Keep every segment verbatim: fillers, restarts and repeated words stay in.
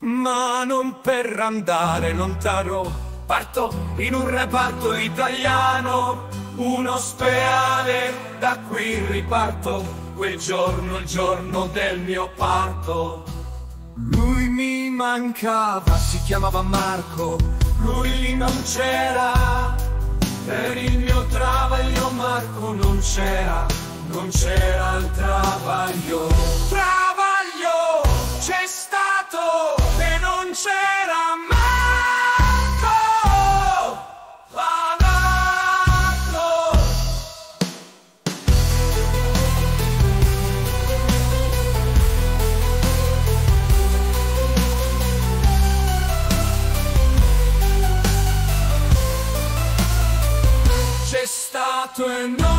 Ma non per andare lontano, parto in un reparto italiano, un ospedale, da qui riparto, quel giorno, il giorno del mio parto. Lui mi mancava, si chiamava Marco, lui lì non c'era, per il mio travaglio Marco non c'era, non c'era il travaglio. Travaglio c'è stato e non c'era Marco, Marco. C'è stato e non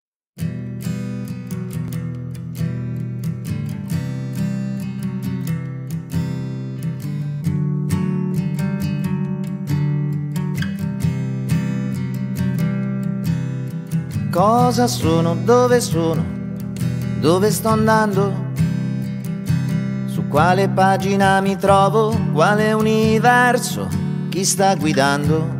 Cosa sono? Dove sono? Dove sto andando? Su quale pagina mi trovo? Quale universo? Chi sta guidando?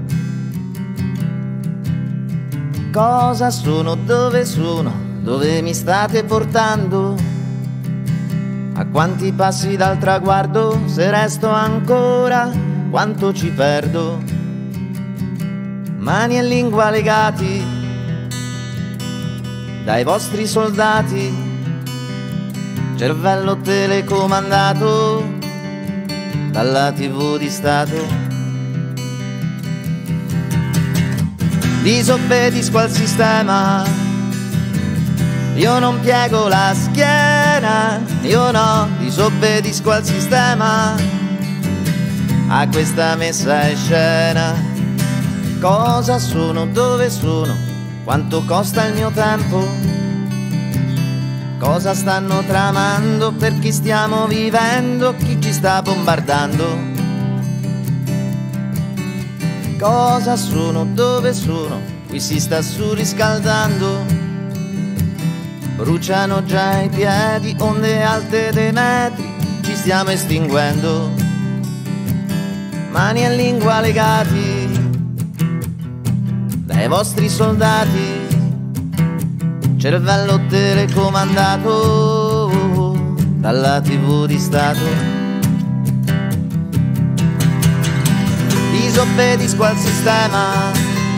Cosa sono? Dove sono? Dove mi state portando? A quanti passi dal traguardo? Se resto ancora, quanto ci perdo? Mani e lingua legati dai vostri soldati, cervello telecomandato dalla tivù di Stato. Disobbedisco al sistema, io non piego la schiena, io no, disobbedisco al sistema, a questa messa in scena. Cosa sono? Dove sono? Quanto costa il mio tempo? Cosa stanno tramando? Per chi stiamo vivendo? Chi ci sta bombardando? Cosa sono? Dove sono? Qui si sta surriscaldando. Bruciano già i piedi, onde alte dei metri, ci stiamo estinguendo. Mani e lingua legati dai vostri soldati, cervello telecomandato dalla tivù di Stato. Disobbedisco al sistema,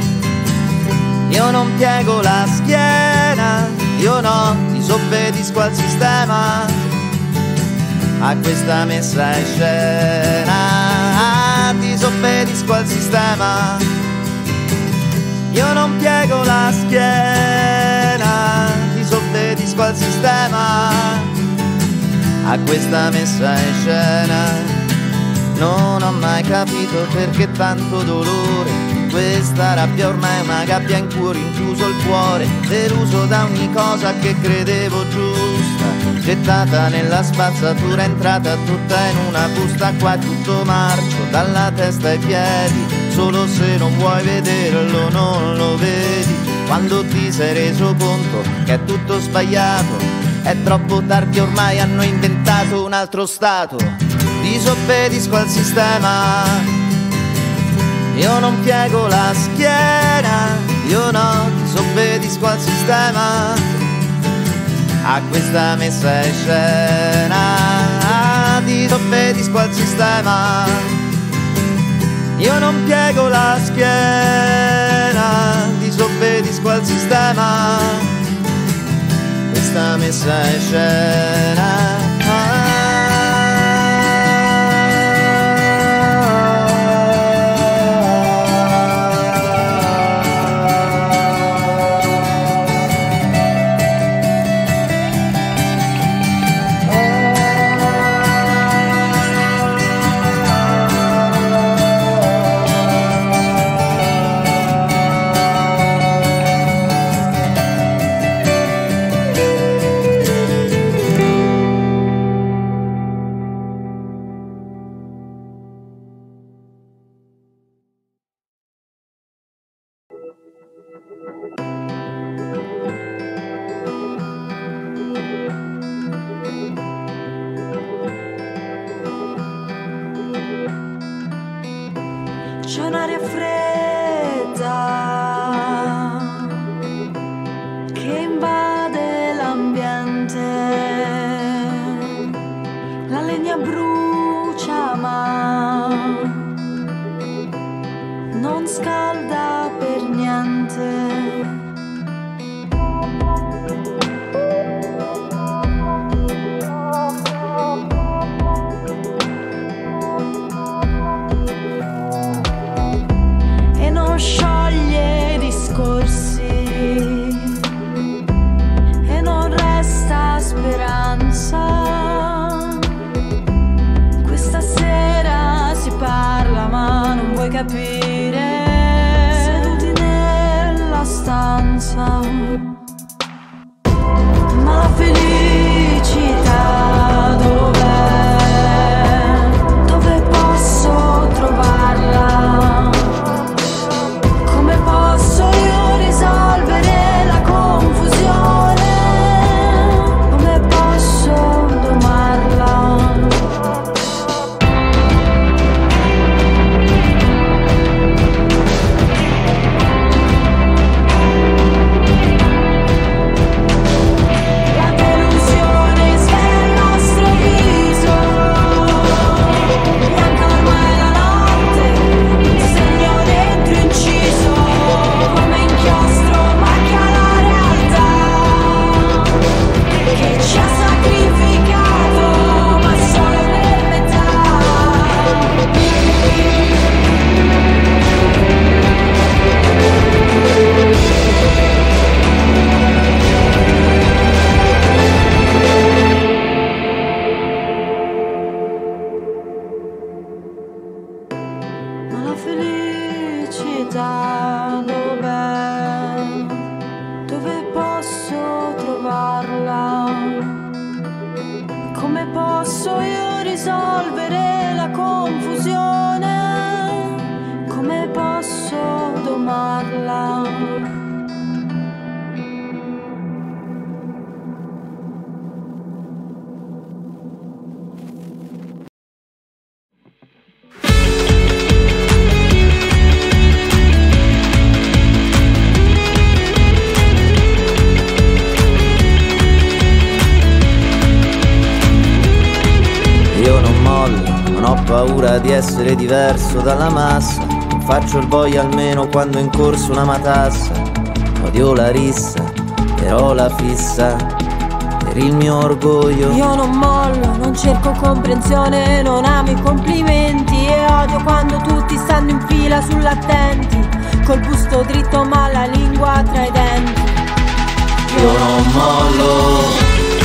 io non piego la schiena, io no, disobbedisco al sistema, a questa messa in scena. Disobbedisco al sistema, io non piego la schiena, disobbedisco al sistema, a questa messa in scena. Non ho mai capito perché tanto dolore, questa rabbia ormai è una gabbia in cui ho rinchiuso il cuore, deluso da ogni cosa che credevo giusta, gettata nella spazzatura, entrata tutta in una busta. Qua è tutto marcio, dalla testa ai piedi, solo se non vuoi vederlo non lo vedi. Quando ti sei reso conto che è tutto sbagliato, è troppo tardi ormai, hanno inventato un altro stato. Disobbedisco al sistema, io non piego la schiena, io no, disobbedisco al sistema, a questa messa in scena. Disobbedisco al sistema, io non piego la schiena, disobbedisco al sistema, questa messa in scena. C'è un'aria fredda che invade l'ambiente, la legna brucia ma non scalda per niente. Scioglie discorsi e non resta speranza. Questa sera si parla ma non vuoi capire. Seduti nella stanza, ma la felicità dov'è? Dove posso trovarla? Posso io risolvere la confusione? Come posso domarla? La delusione svela il nostro viso, bianca ormai la notte, un segno dentro inciso. Come inchiostro macchia la realtà che ci ha sacrificato, ma solo per metà. Ma la felicità dov'è? Dove posso trovarla? Come posso io risolvere la confusione? Come posso domarla? Non ho paura di essere diverso dalla massa, non faccio il boia almeno quando è in corso una matassa. Odio la rissa, però la fissa per il mio orgoglio. Io non mollo, non cerco comprensione, non amo i complimenti e odio quando tutti stanno in fila sull'attenti, col busto dritto ma la lingua tra i denti. Io non mollo.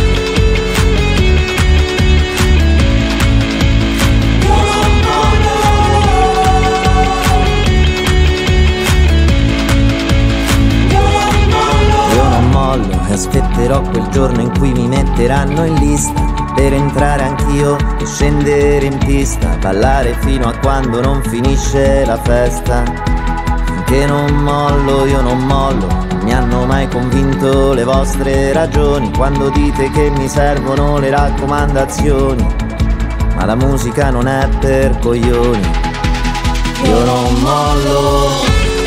E aspetterò quel giorno in cui mi metteranno in lista per entrare anch'io e scendere in pista, ballare fino a quando non finisce la festa. Finché non mollo, io non mollo, non mi hanno mai convinto le vostre ragioni quando dite che mi servono le raccomandazioni, ma la musica non è per coglioni. Io non mollo.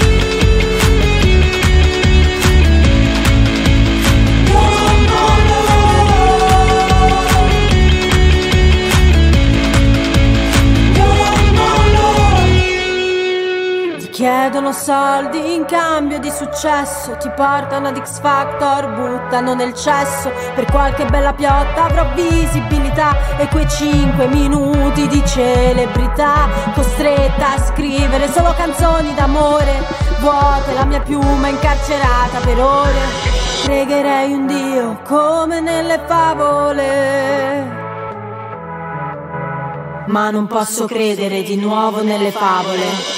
Chiedono soldi in cambio di successo, ti portano ad X Factor, buttano nel cesso. Per qualche bella piotta avrò visibilità e quei cinque minuti di celebrità, costretta a scrivere solo canzoni d'amore, vuote la mia piuma incarcerata per ore. Pregherei un Dio come nelle favole, ma non posso credere di nuovo nelle favole.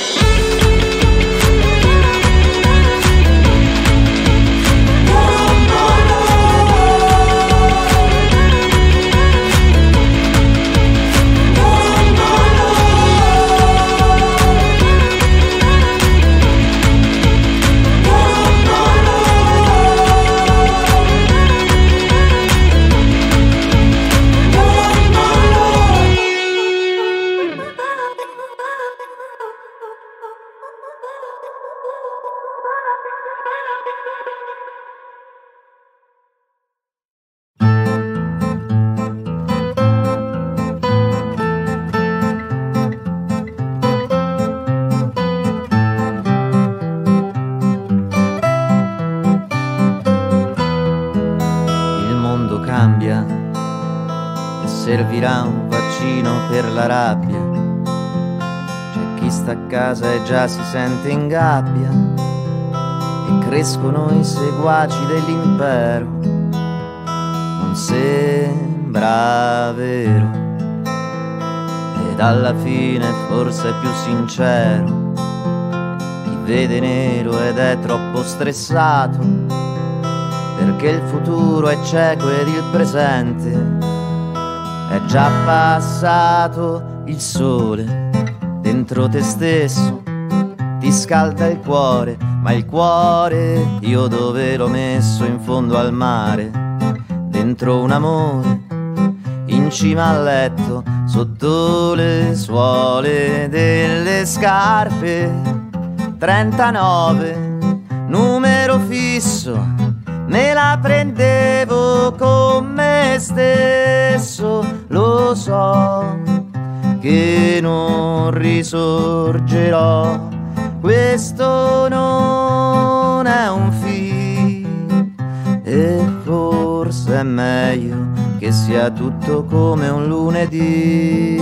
per la rabbia. C'è chi sta a casa e già si sente in gabbia, e crescono i seguaci dell'impero. Non sembra vero, ed alla fine forse è più sincero. Ti vede nero ed è troppo stressato, perché il futuro è cieco ed il presente è già passato. Il sole dentro te stesso ti scalda il cuore, ma il cuore io dove l'ho messo? In fondo al mare, dentro un amore, in cima al letto, sotto le suole delle scarpe. trentanove, numero fisso, me la prendevo con me stesso. Lo so che non risorgerò, questo non è un film, e forse è meglio che sia tutto come un lunedì.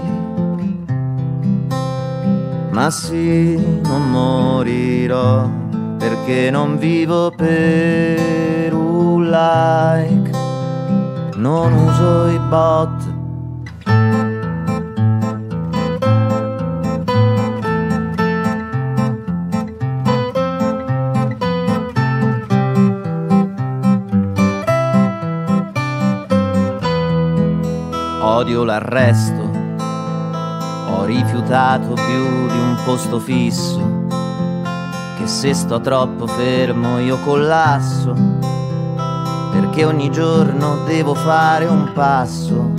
Ma sì, non morirò, perché non vivo per un like, non uso i bot. Odio l'arresto, ho rifiutato più di un posto fisso, che se sto troppo fermo io collasso, perché ogni giorno devo fare un passo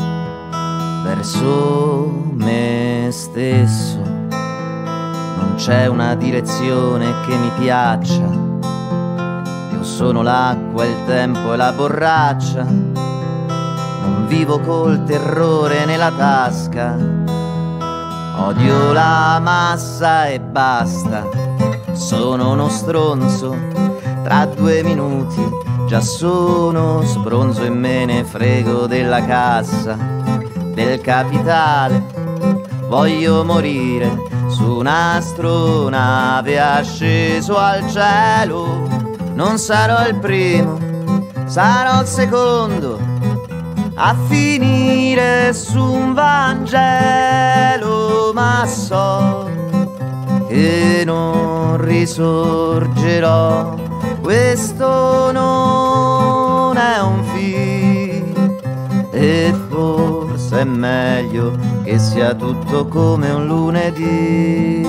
verso me stesso. Non c'è una direzione che mi piaccia, io sono l'acqua, il tempo e la borraccia. Non vivo col terrore nella tasca, odio la massa e basta. Sono uno stronzo, tra due minuti già sono sbronzo e me ne frego della cassa, del capitale. Voglio morire su un'astronave asceso al cielo. Non sarò il primo, sarò il secondo a finire su un Vangelo, ma so che non risorgerò. Questo non è un film, e forse è meglio che sia tutto come un lunedì.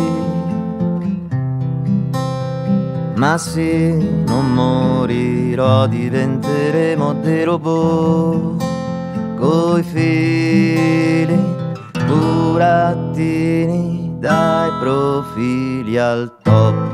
Ma sì, non morirò, diventeremo dei robot coi fili burattini dai profili al top.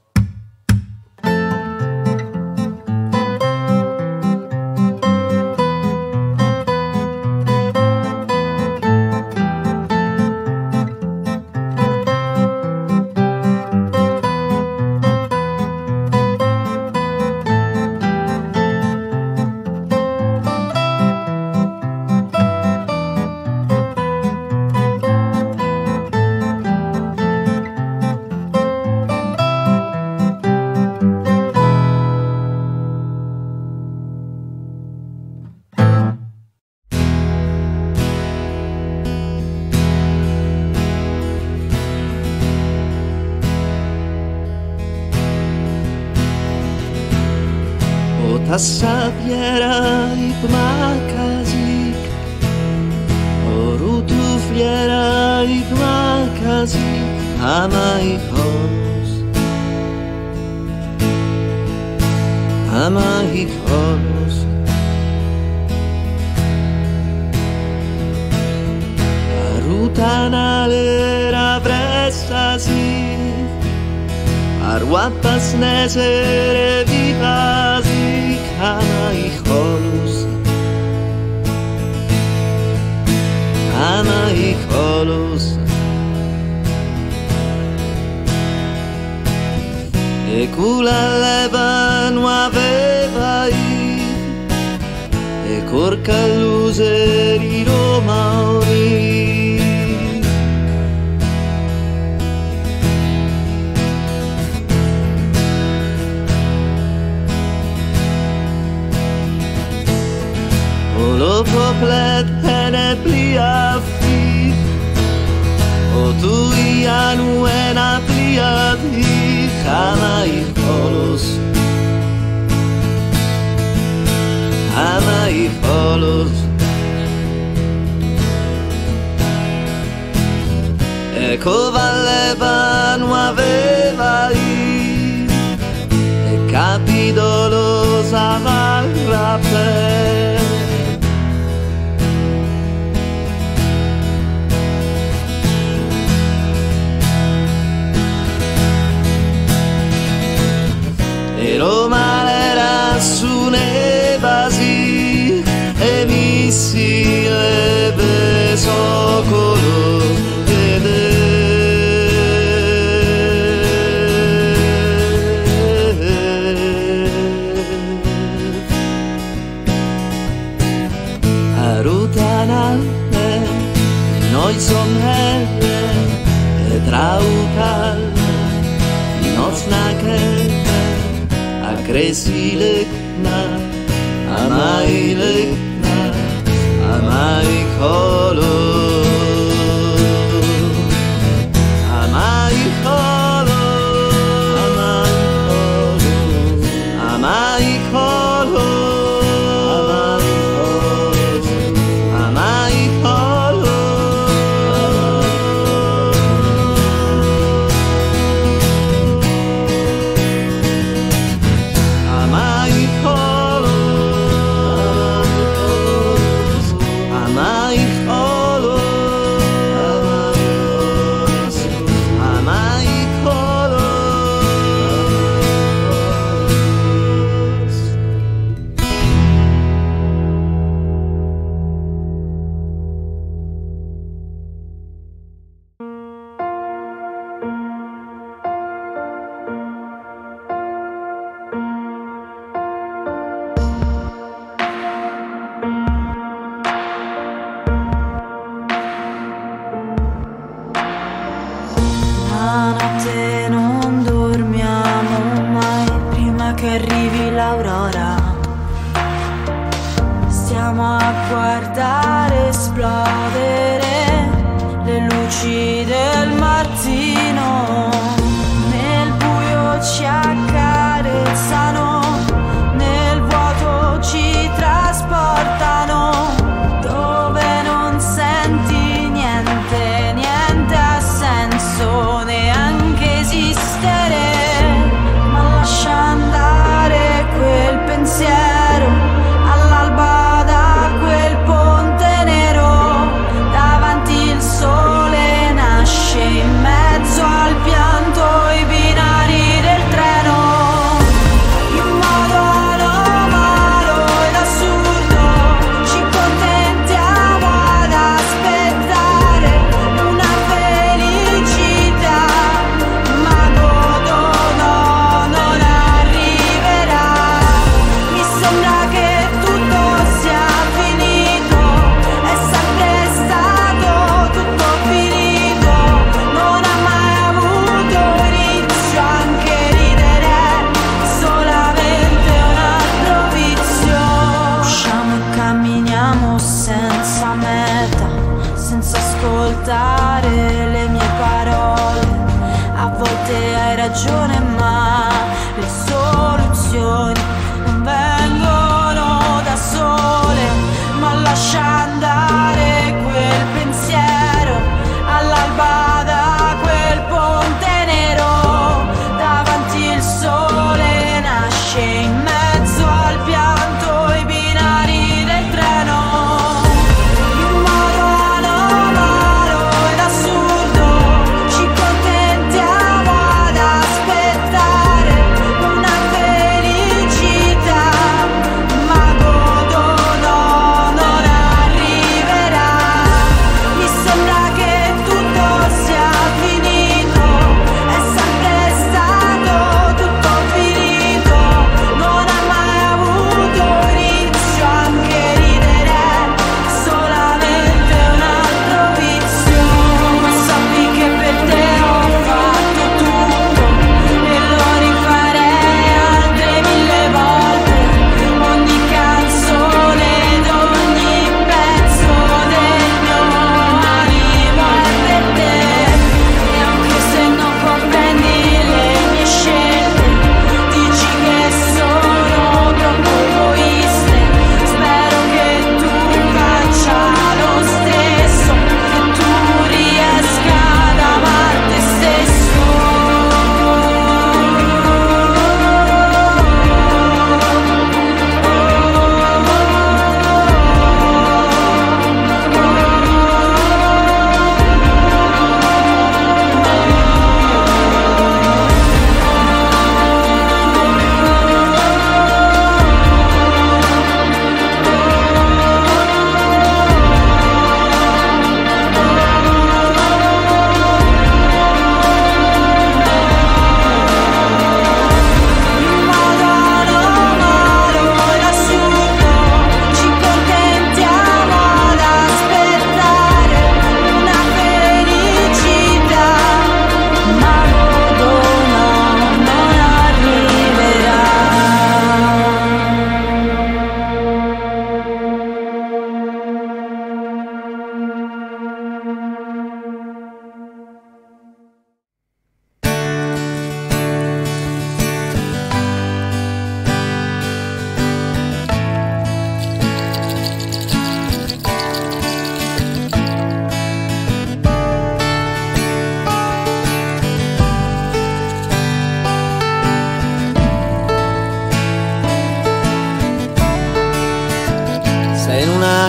Tassapiera ipmakazik, orutufliera ipmakazik, amaikos, amaikos. Arutanalera bressazik, arwapas nesere vipazik, amaikos, amaikos. E cula leva non aveva e corca l'useri romauri. moklet heneplia fi o tu ianu enaplia di hamai polos hamai polos ecco valeva non aveva e capitolo savarra per e Roma era su nevasi e missi le besocolo ed arutanale noi somnelle e traucal nos nakel Aggressilikna, amailikna, amaikolo, amaikolo, amaikolo, amaikolo, amaikolo, Ci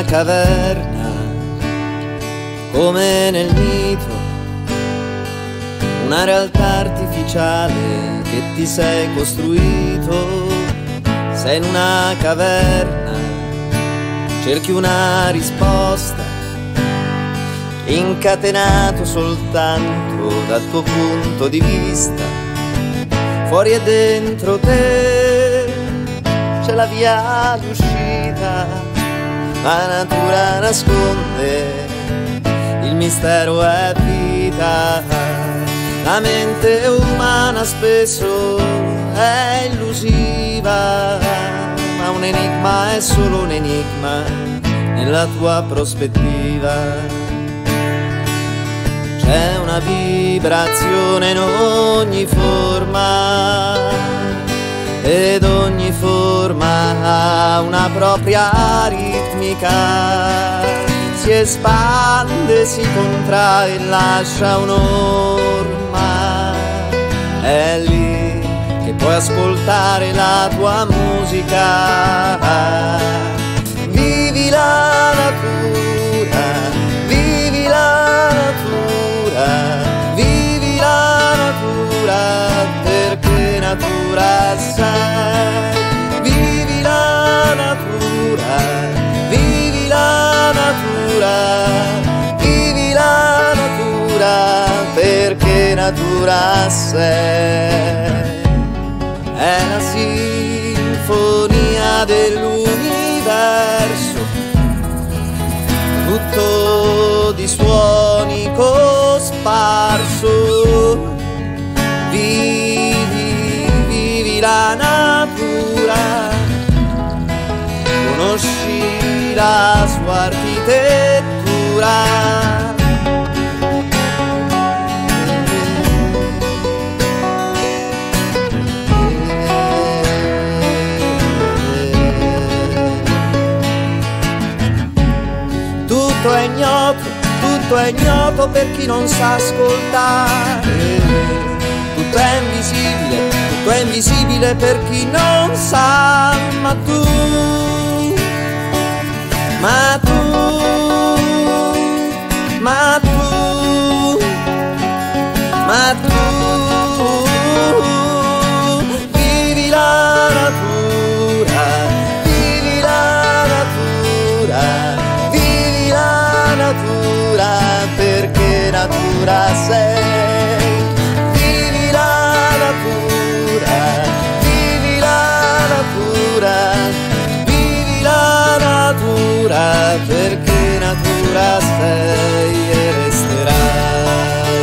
caverna, come nel mito, una realtà artificiale che ti sei costruito. Sei in una caverna, cerchi una risposta, incatenato soltanto dal tuo punto di vista. Fuori e dentro te c'è la via d'uscita, la natura nasconde, il mistero è vita. La mente umana spesso è illusiva, ma un enigma è solo un enigma nella tua prospettiva. C'è una vibrazione in ogni forma ed ogni forma ha una propria ritmica. Si espande, si contrae, lascia un'orma. È lì che puoi ascoltare la tua musica. Vivi la natura, vivi la natura, vivi la natura, perché natura sei. Vivi la natura, vivi la natura, vivi la natura, perché natura sei. È la sinfonia dell'universo, tutto di suoni cosparso. Vivi, vivi la natura, conosci la sua architettura. Tutto è ignoto, tutto è ignoto per chi non sa ascoltare. Tutto è invisibile, tutto è invisibile per chi non sa. Ma tu, ma tu, ma tu, ma tu, vivi la natura, vivi la natura, vivi la natura, perché natura sei. Vivi la natura, vivi la natura, vivi la natura, perché natura sei e resterai.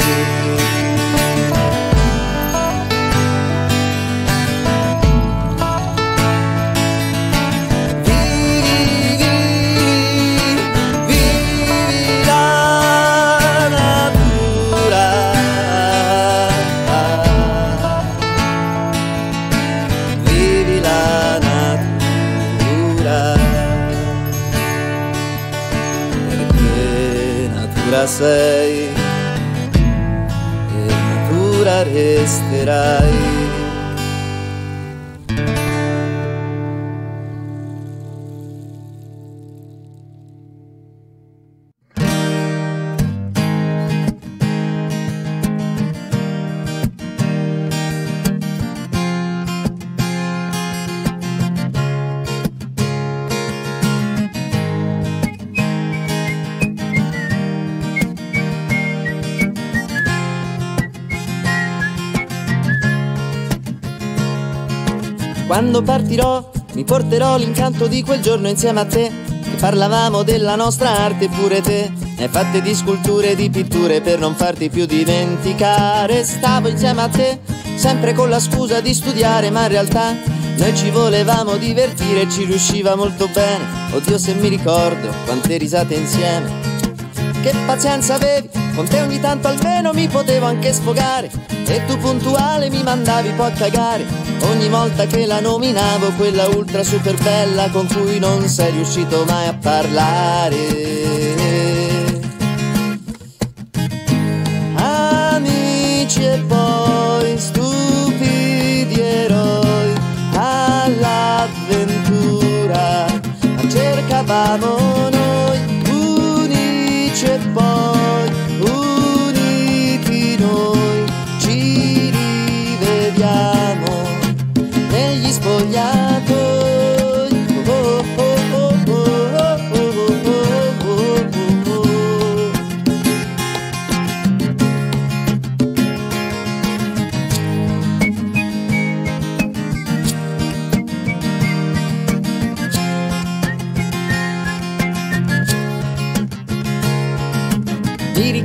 Vivi, vivi, vivi la natura, vivi la natura, perché natura sei e natura resterai. Quando partirò mi porterò l'incanto di quel giorno insieme a te, che parlavamo della nostra arte, pure te ne hai fatte di sculture e di pitture per non farti più dimenticare. Stavo insieme a te sempre con la scusa di studiare, ma in realtà noi ci volevamo divertire e ci riusciva molto bene. Oddio se mi ricordo quante risate insieme, che pazienza avevi, con te ogni tanto almeno mi potevo anche sfogare. E tu puntuale mi mandavi poi a cagare ogni volta che la nominavo, quella ultra super bella con cui non sei riuscito mai a parlare. Amici e poi stupidi eroi all'avventura, ma cercavamo noi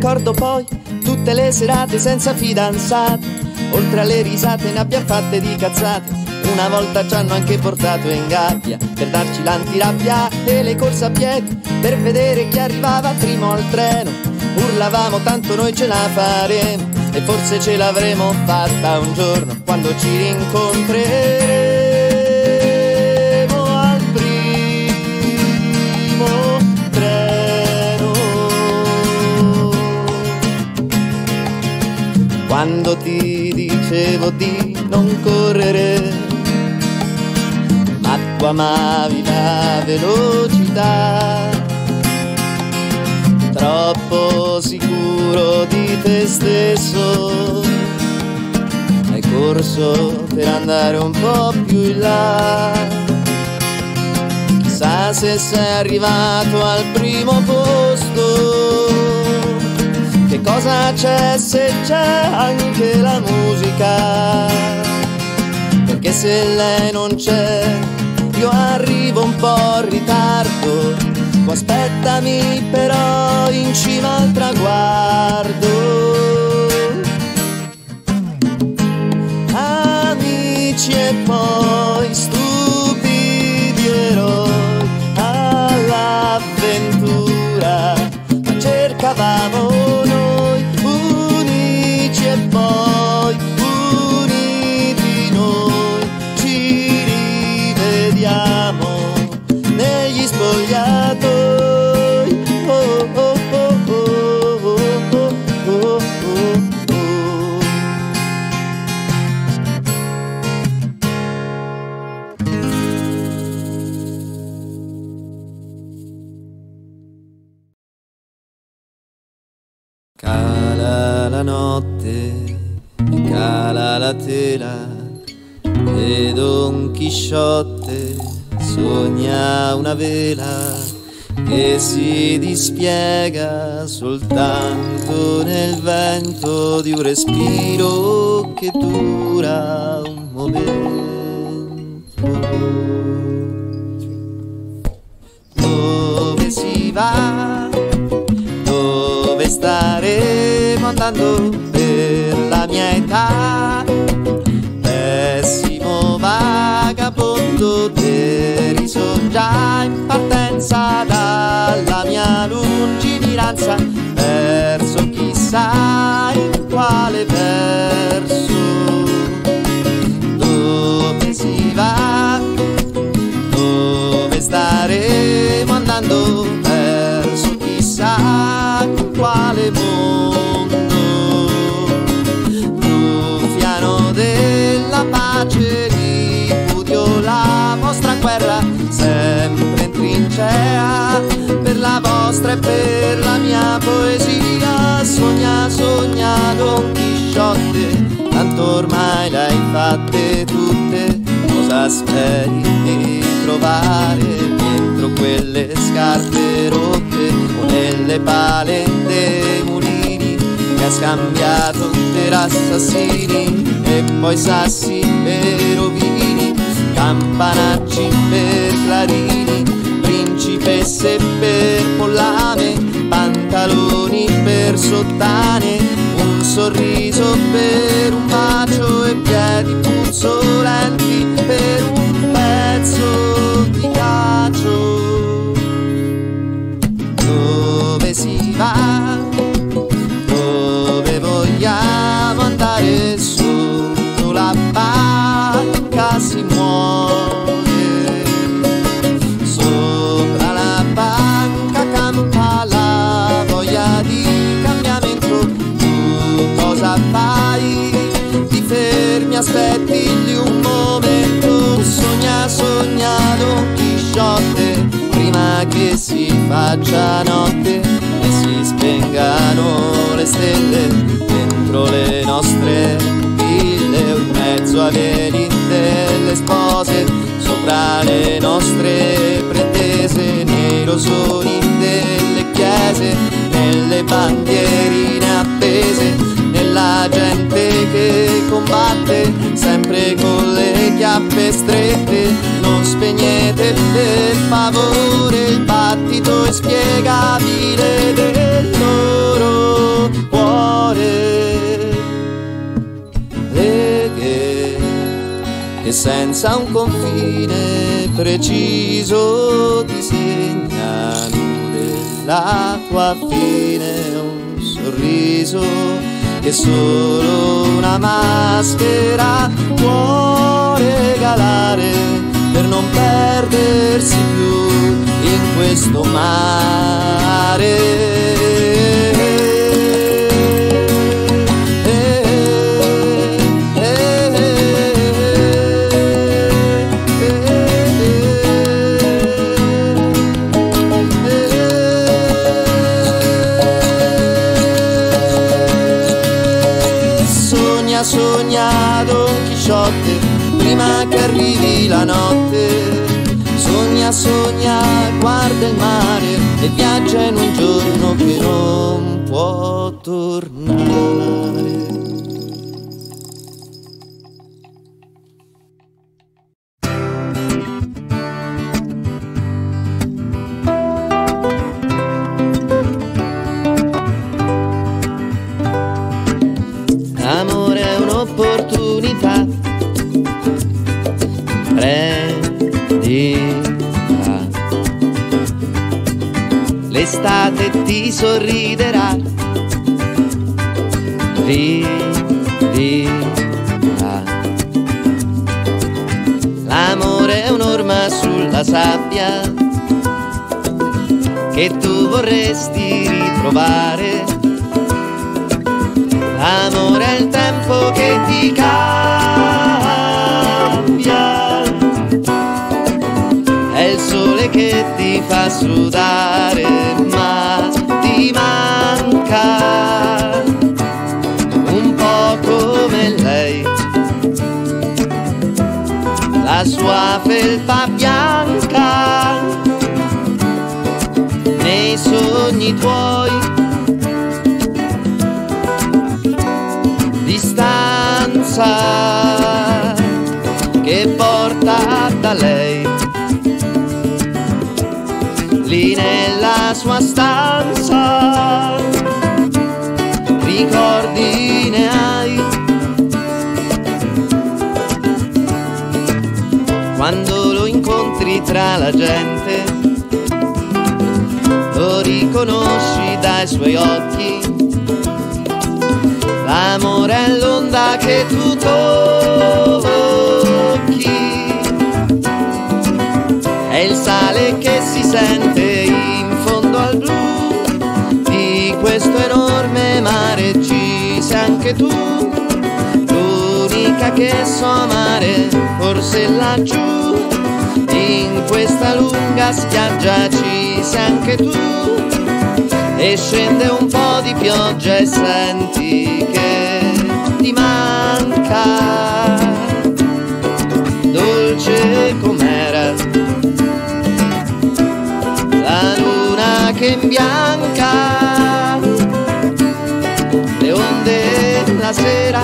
ricordo poi tutte le serate senza fidanzati, oltre alle risate ne abbiamo fatte di cazzate. Una volta ci hanno anche portato in gabbia per darci l'antirabbia e le corse a piedi per vedere chi arrivava primo al treno. Urlavamo tanto noi ce la faremo e forse ce l'avremo fatta un giorno quando ci rincontreremo al primo treno. Quando ti dicevo di non correre, ma tu amavi la velocità, troppo sicuro di te stesso, hai corso per andare un po' più in là. Chissà se sei arrivato al primo posto, che cosa c'è se c'è anche la musica, perché se lei non c'è io arrivo un po' in ritardo. Tu aspettami però in cima al traguardo. Amici e poi stupidi eroi all'avventura, ma cercavamo noi unici e poi uniti noi. Ci rivediamo negli spogliatoi. Oh, oh, oh, oh, oh, oh, oh, oh. Cala la notte e cala la tela e Don Chisciotte sogna una vela che si dispiega soltanto nel vento di un respiro che dura un momento. Dove si va? Dove staremo andando per la mia età? Pessimo vagabondo, deriso già in partenza dalla mia lungimiranza, verso chissà in quale verso. Dove si va? Dove staremo andando? Verso chissà in quale mondo. Ruffiano della pace, ripudio la vostra guerra, sempre in trincea per la vostra e per la mia poesia. Sogna, sogna Don Chisciotte, tanto ormai le hai fatte tutte. Cosa speri di trovare dietro quelle scarpe rotte o nelle pale dei mulini che ha scambiato per assassini e poi sassi per ovini, campanacci per clarini, principesse per pollame, pantaloni per sottane, un sorriso per un bacio e piedi puzzolenti per un pezzo di cacio. Dove si va? Dove vogliamo andare? Sotto la barca si muore, sopra la banca campa la voglia di cambiamento. Tu cosa fai? Ti fermi, aspetti di un momento. Sogna, sogna Don Chisciotte prima che si faccia notte e si spengano le stelle dentro le nostre ville, o in mezzo ai veli delle spose, sopra le nostre pretese, nei rosoni delle chiese, nelle bandierine appese, nella gente che combatte sempre con le chiappe strette. Non spegnete per favore il battito inspiegabile del loro e senza un confine preciso disegnano della tua fine un sorriso che solo una maschera può regalare per non perdersi più in questo mare. Sogna Don Chisciotte prima che arrivi la notte, sogna, sogna, guarda il mare e viaggia in un giorno che non può tornare. Amore è un'opportunità, prendila, l'estate ti sorriderà, vivila. L'amore è un'orma sulla sabbia che tu vorresti ritrovare. L'amore è il tempo che ti cambia, è il sole che ti fa sudare, ma ti manca un po' come lei, la sua felpa bianca nei sogni tuoi. Distanza che porta da lei, lì nella sua stanza, ricordi ne hai. Quando lo incontri tra la gente, lo riconosci dai suoi occhi. L'amore è l'onda che tu tocchi, è il sale che si sente in fondo al blu di questo enorme mare. Ci sei anche tu, l'unica che so amare, forse laggiù in questa lunga spiaggia. Ci sei anche tu, e scende un po' di pioggia e senti che ti manca, dolce com'era la luna che imbianca le onde la sera.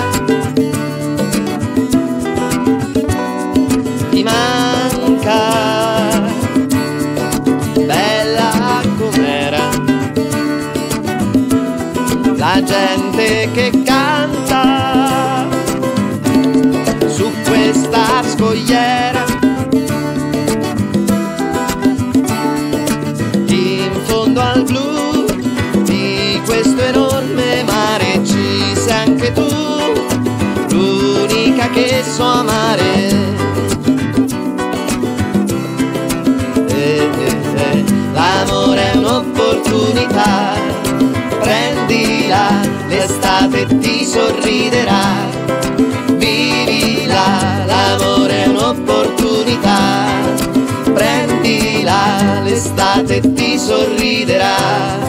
Ti manca, bella com'era la gente che canta su questa scogliera, in fondo al blu di questo enorme mare. Ci sei anche tu, l'unica che so amare. Eh, eh, eh. L'amore è un'opportunità, prendila, l'estate ti sorriderà, vivila. L'amore è un'opportunità, prendila, l'estate ti sorriderà.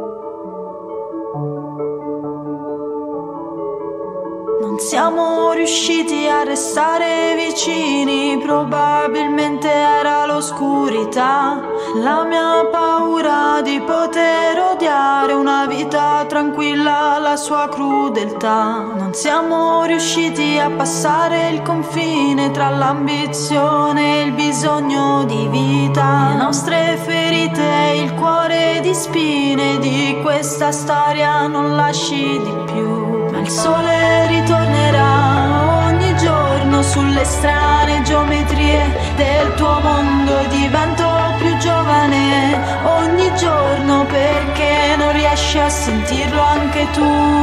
Siamo riusciti riusciti a restare vicini, probabilmente era l'oscurità, la mia paura di poter odiare una vita tranquilla, la sua crudeltà. Non siamo riusciti a passare il confine tra l'ambizione e il bisogno di vita, le nostre ferite e il cuore di spine di questa storia non lasci di più. Ma il sole ritornerà ogni giorno sulle strane geometrie del tuo mondo e divento più giovane ogni giorno, perché non riesci a sentirlo anche tu.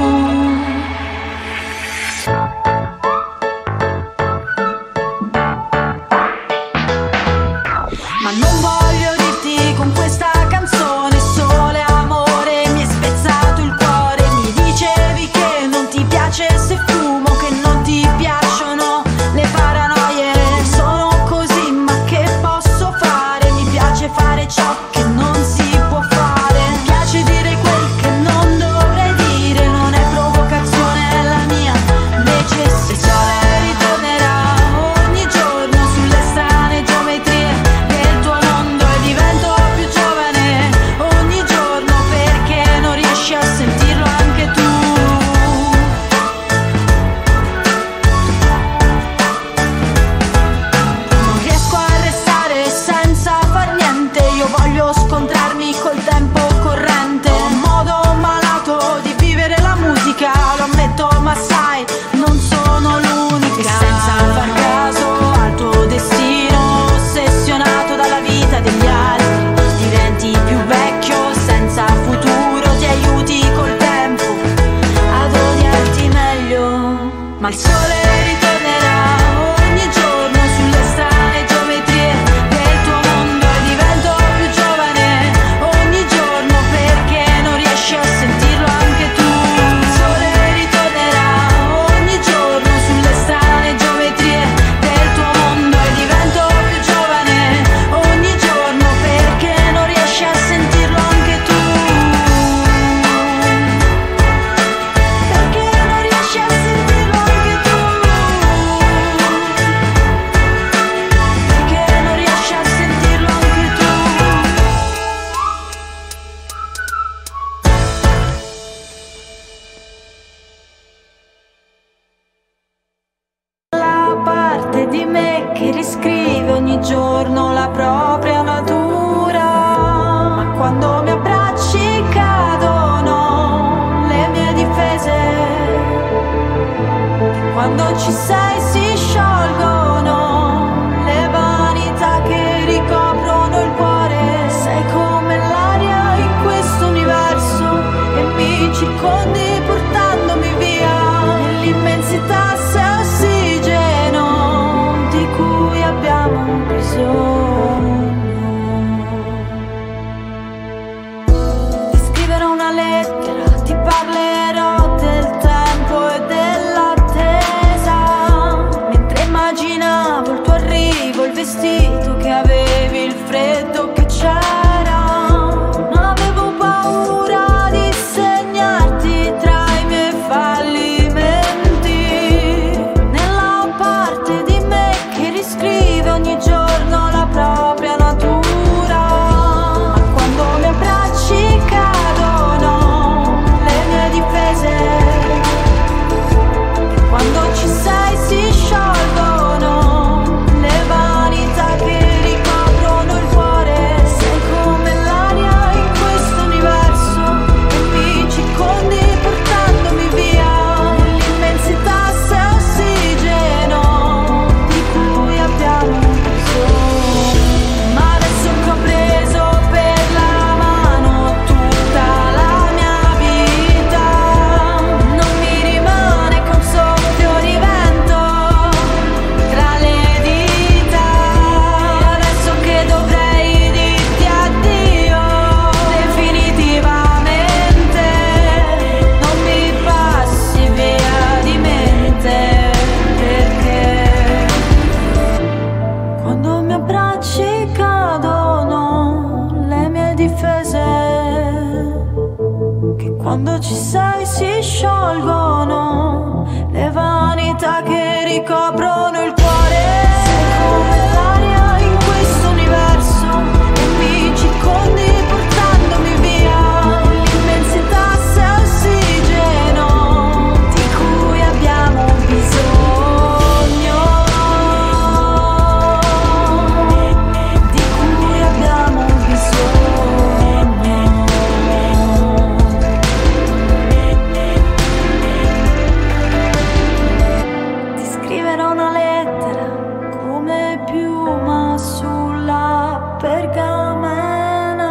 Ma non voglio dirti con questa canzone sole amore, mi hai spezzato il cuore, mi dicevi che non ti piace se fumo, che non ti piacciono le paranoie. Sono così, ma che posso fare? Mi piace fare ciò che non si può fare, mi piace dire quel che non dovrei dire, non è provocazione, è la mia necessità. Il sole ritornerà ogni giorno sulle strane geometrie del tuo mondo e divento più giovane ogni giorno, perché non riesci a sentirlo anche tu. Non riesco a restare senza far niente, io voglio scontrarmi col tempo corrente. Ho un modo malato di vivere la musica, lo ammetto, ma sai, non sono l'unica. E senza far caso al tuo destino, ossessionato dalla vita degli altri, diventi più vecchio, senza futuro, ti aiuti col tempo ad odiarti meglio. Ma il sole ritornerà ogni giorno sulle strane geometrie del tuo mondo e divento più giovane ogni giorno, perché non riesci a sentirlo anche tu. Il sole ritornerà ogni giorno sulle strane geometrie del tuo mondo e divento più giovane ogni giorno, perché non riesci a sentirlo anche tu. Perché non riesci a sentirlo anche tu. Perché non riesci a sentirlo anche tu. La parte di me che riscrive ogni giorno la propria natura, ma quando mi abbracci cadono le mie difese, quando ci sei si sciolgono le vanità che ricoprono il cuore. Sei come l'aria in questo universo e mi circondi portandomi via nell'immensità, sei ossigeno di cui abbiamo bisogno. Ti scriverò una lettera, ti parlerò del tempo e dell'attesa, mentre immaginavo il tuo arrivo, il vestito che avevi, il freddo che c'era. Non avevo paura di segnarti tra i miei fallimenti, nella parte di me che riscrive ogni giorno la propria natura. Ma quando mi abbracci cadono le mie difese, quando ci sei si sciolgono le vanità che ricoprono il cuore. Sei come l'aria in questo universo e mi circondi portandomi via nell'immensità, sei ossigeno di cui abbiamo bisogno. Ma adesso che ho preso per la mano tutta la mia vita, non mi rimane che un soffio di vento tra le dita. Adesso che dovrei dirti addio definitivamente, non mi passi via di mente, perché quando mi abbracci cadono le mie difese, che quando ci sei si sciolgono le vanità che coprono il cuore. Sei come l'aria in questo universo e mi circondi portandomi via l'immensità se ossigeno di cui abbiamo bisogno, di cui abbiamo bisogno. Ti scriverò una lettera come piuma sulla pergamena.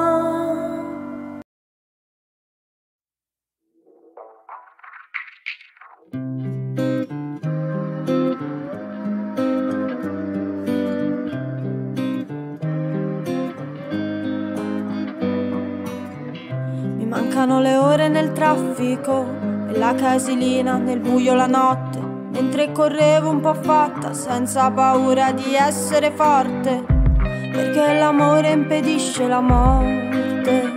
Mi mancano le ore nel traffico e la casilina nel buio la notte, mentre correvo un po' fatta senza paura di essere forte, perché l'amore impedisce la morte,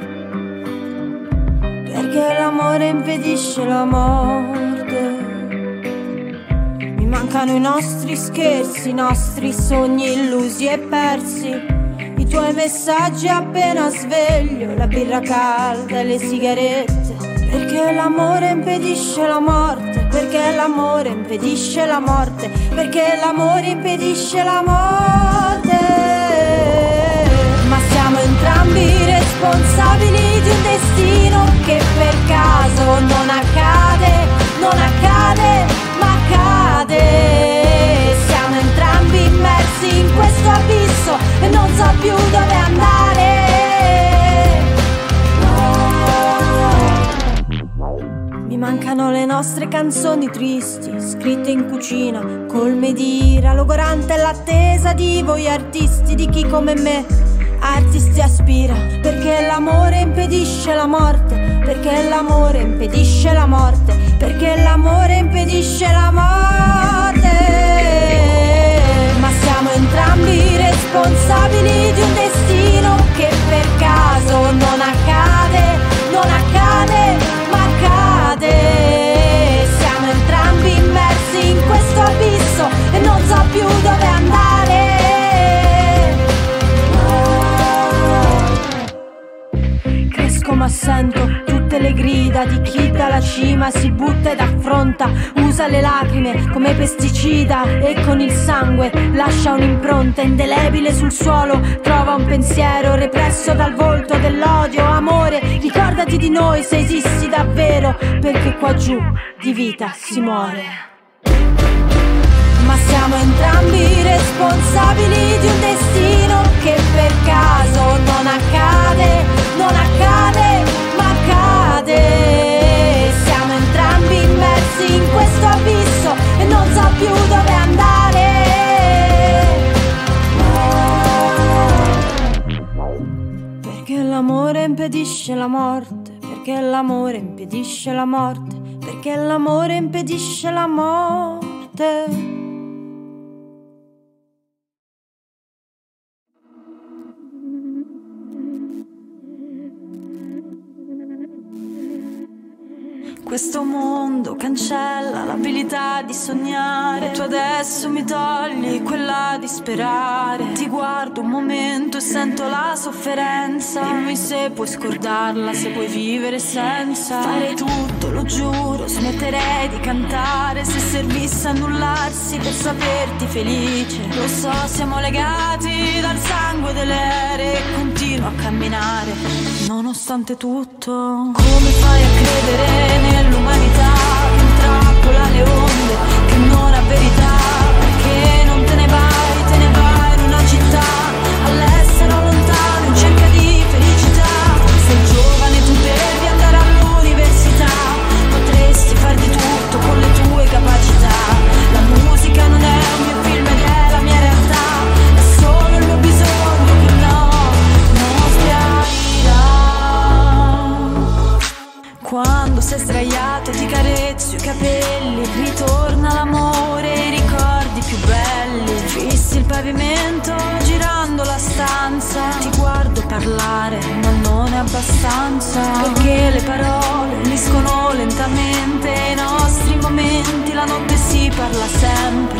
perché l'amore impedisce la morte. Mi mancano i nostri scherzi, i nostri sogni illusi e persi, i tuoi messaggi appena sveglio, la birra calda e le sigarette, perché l'amore impedisce la morte, perché l'amore impedisce la morte, perché l'amore impedisce la morte. Ma siamo entrambi responsabili di un destino che per caso non accade, non accade, ma accade. Siamo entrambi immersi in questo abisso e non so più dove andare. Mi mancano le nostre canzoni tristi, scritte in cucina, colme di ira, logorante l'attesa di voi artisti, di chi come me artisti aspira, perché l'amore impedisce la morte, perché l'amore impedisce la morte, perché l'amore impedisce la morte. Ma siamo entrambi responsabili di un destino che per caso non accade, non accade, ma accade. Siamo entrambi immersi in questo abisso e non so più dove andare. Cresco ma sento tutte le grida di chi dalla cima si butta ed affronta, usa le lacrime come pesticida e con il sangue lascia un'impronta indelebile sul suolo, trova un pensiero represso dal volto dell'odio. Amore, ricordati di noi se esisti davvero, perché qua giù di vita si muore. Ma siamo entrambi responsabili di un destino che per caso non accade, non accade, ma accade. Siamo entrambi immersi in questo abisso e non so più dove andare. Perché l'amore impedisce la morte, perché l'amore impedisce la morte, perché l'amore impedisce la morte. Questo mondo cancella l'abilità di sognare, tu adesso mi togli quella di sperare. Ti guardo un momento e sento la sofferenza, dimmi se puoi scordarla, se puoi vivere senza. Farei tutto, lo giuro, smetterei di cantare se servisse annullarsi per saperti felice. Lo so, siamo legati dal sangue delle ere e continuo a camminare nonostante tutto. Come fai a credere nell'umanità che intrappola le onde, che non ha verità? Perché non te ne vai, te ne vai in una città, all'estero, lontano, in cerca di felicità. Sei giovane, tu devi andare all'università, potresti far di tutto con le tue capacità. La musica non è un mio film ed è la mia realtà, è solo il mio bisogno che no, non sparirà. Quando sei sdraiato ti carezzo i capelli, ritorna l'amore e i ricordi più belli. Fissi il pavimento girando la stanza, ti guardo parlare ma non è abbastanza, perché le parole uniscono lentamente i nostri momenti. La notte si parla sempre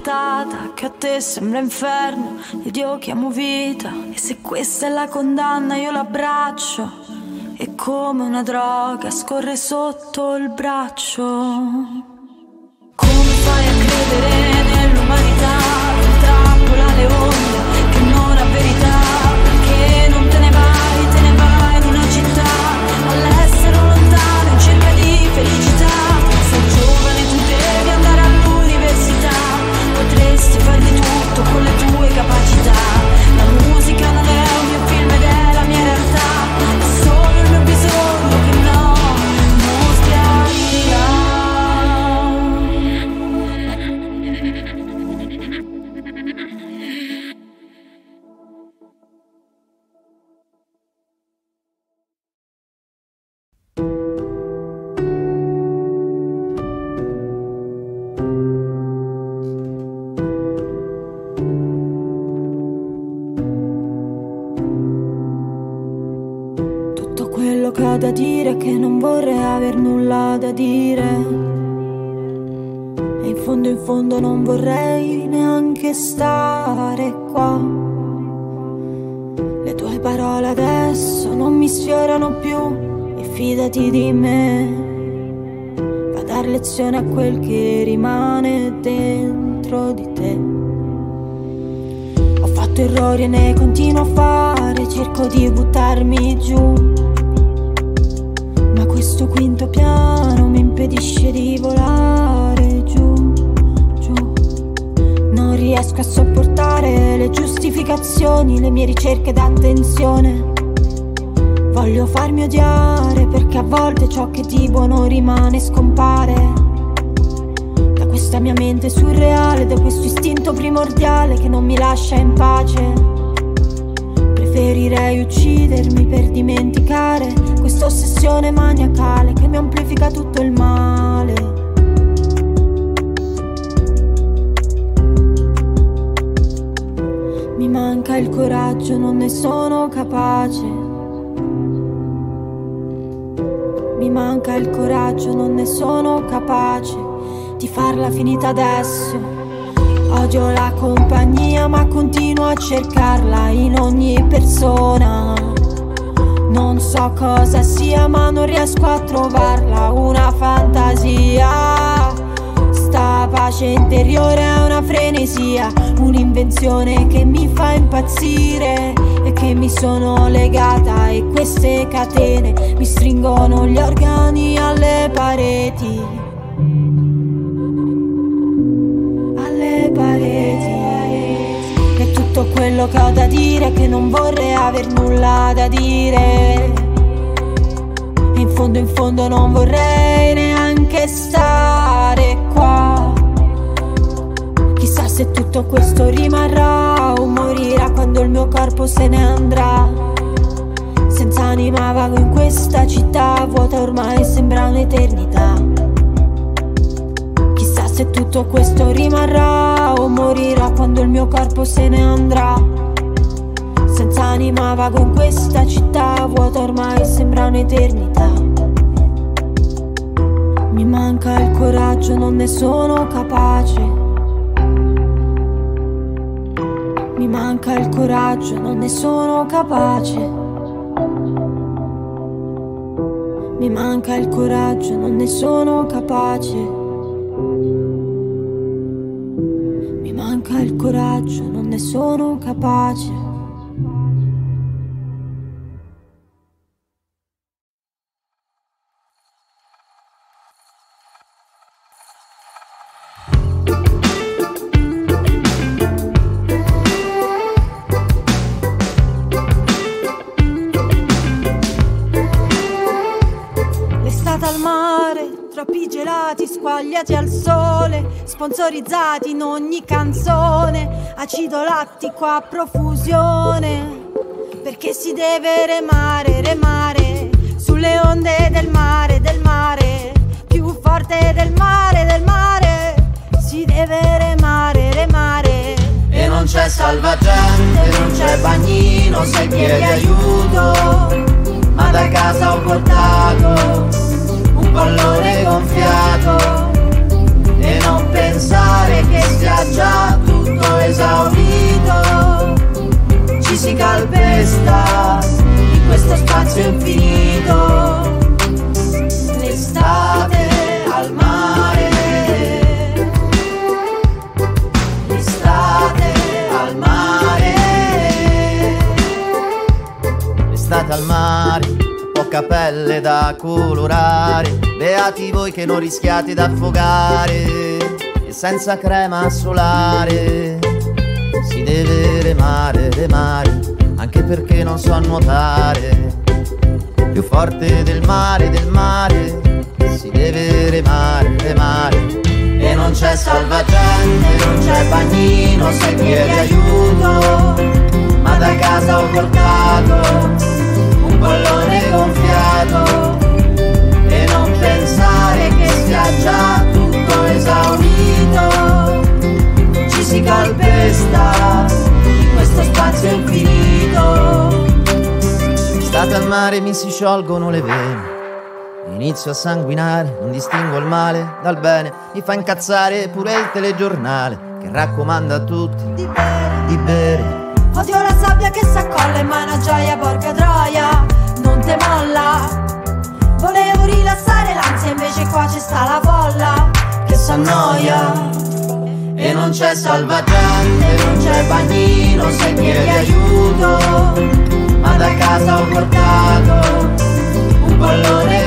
inventata che a te sembra inferno ed io chiamo vita. E se questa è la condanna io l'abbraccio e come una droga scorre sotto il braccio. Come fai a credere nell'umanità? Il trappola le onde che non ha verità. Perché non te ne vai, te ne vai in una città all'estero lontano in cerca di felicità. Sei giovane, tu devi andare all'università. Potresti fare di tutto con le tue capacità. La musica non è un mio film ed è la mia realtà. È solo il mio bisogno che no, non schiarirà. Che ho da dire che non vorrei aver nulla da dire. E in fondo in fondo non vorrei neanche stare qua. Le tue parole adesso non mi sfiorano più. E fidati di me, va a dar lezione a quel che rimane dentro di te. Ho fatto errori e ne continuo a fare, cerco di buttarmi giù. Ma questo quinto piano mi impedisce di volare giù, giù. Non riesco a sopportare le giustificazioni, le mie ricerche d'attenzione. Voglio farmi odiare perché a volte ciò che di buono rimane scompare. Da questa mia mente surreale, da questo istinto primordiale che non mi lascia in pace. Preferirei uccidermi per dimenticare questa ossessione maniacale che mi amplifica tutto il male. Mi manca il coraggio, non ne sono capace. Mi manca il coraggio, non ne sono capace di farla finita adesso. Odio la compagnia ma continuo a cercarla in ogni persona. Non so cosa sia ma non riesco a trovarla, una fantasia. Sta pace interiore è una frenesia, un'invenzione che mi fa impazzire e che mi sono legata. E queste catene mi stringono gli organi alle pareti. Pareti. E tutto quello che ho da dire è che non vorrei aver nulla da dire. E in fondo in fondo non vorrei neanche stare qua. Chissà se tutto questo rimarrà o morirà quando il mio corpo se ne andrà. Senza anima vago in questa città vuota, ormai sembra un'eternità. Se tutto questo rimarrà o morirà quando il mio corpo se ne andrà. Senza anima vago in questa città vuota, ormai sembra un'eternità. Mi manca il coraggio, non ne sono capace. Mi manca il coraggio, non ne sono capace. Mi manca il coraggio, non ne sono capace. Mi manca il coraggio, non ne sono capace. L'estate al mare, troppi gelati squagliati al sole, sponsorizzati in ogni canzone, acido lattico a profusione, perché si deve remare, remare, sulle onde del mare, del mare, più forte del mare, del mare, si deve remare, remare. E non c'è salvagente, non c'è bagnino, se chiedi aiuto, ma da casa ho portato un pallone gonfiato. E non pensare che sia già poca pelle da colorare, beati voi che non rischiate d'affogare, e senza crema solare si deve remare, remare, anche perché non so nuotare, più forte del mare, del mare, si deve remare, remare. E non c'è salvagente, non c'è bagnino se chiede aiuto, ma da casa ho portato un pollone gonfiato, e non pensare che sia già tutto esaurito, ci si calpesta in questo spazio infinito. State al mare mi si sciolgono le vene, inizio a sanguinare, non distingo il male dal bene, mi fa incazzare pure il telegiornale che raccomanda a tutti di bere, di bere. Odio la sabbia che s'accolla in mano, gioia, porca troia, non te molla. Volevo rilassare l'ansia, invece qua c'è sta la folla che s'annoia. E non c'è salvagente, non c'è bagnino se chiedi aiuto, ma da casa ho portato un pollone